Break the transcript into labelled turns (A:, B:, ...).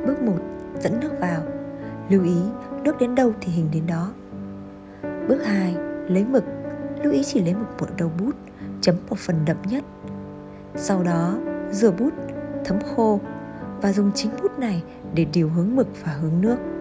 A: Bước 1. Dẫn nước vào. Lưu ý nước đến đâu thì hình đến đó. Bước 2. Lấy mực. Lưu ý chỉ lấy mực một đầu bút, chấm một phần đậm nhất. Sau đó rửa bút, thấm khô và dùng chính bút này để điều hướng mực và hướng nước.